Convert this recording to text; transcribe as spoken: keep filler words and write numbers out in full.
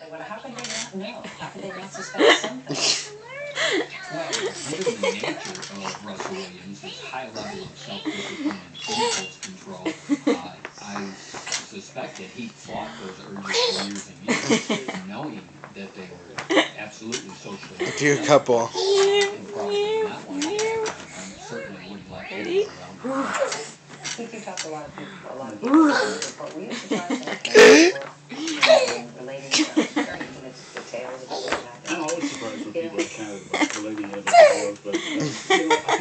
Well, how could they not know? How could they not suspect something? Well, given the nature of Russell Williams, his high level of self-discipline and impulse control, uh, I suspect that he fought those urges for years and years, knowing that they were absolutely socially A few couple. and probably not wanting to act on them. Certainly wouldn't let anyone around. I think you talked to a lot of people, a lot of people. But we used to try something relating to very intimate details of what happened. I'm always surprised when people are kind of like relating to other details, but uh, you know, I